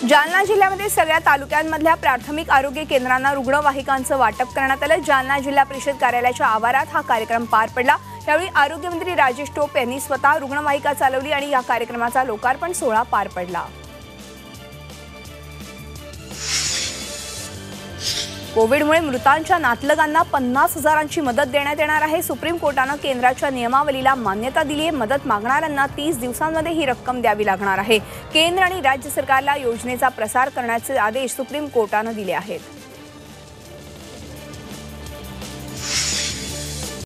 जालना जिल्ह्यामध्ये सगळ्या तालुक्यांमधल्या प्राथमिक आरोग्य केंद्रांना रुग्णवाहिकांचं वाटप करण्यात आलं। जालना जिल्हा परिषद कार्यालयाच्या आवारात हा कार्यक्रम पार पडला। यावेळी आरोग्यमंत्री राजेश टोपे यांनी स्वतः रुग्णवाहिका चालवली आणि या कार्यक्रमाचा लोकार्पण सोहळा पार पडला। कोविडमुळे मृतांच्या नातलगांना 50,000ची मदत देण्यात येणार आहे। सुप्रीम कोर्टाने केंद्राच्या नियमावलीला मान्यता दिली आहे। मदत मागणाऱ्यांना 30 दिवसांमध्ये ही रक्कम द्यावी लागणार आहे। केंद्र आणि राज्य सरकारला योजनेचा प्रसार करण्याचे आदेश सुप्रीम कोर्टाने दिले आहेत।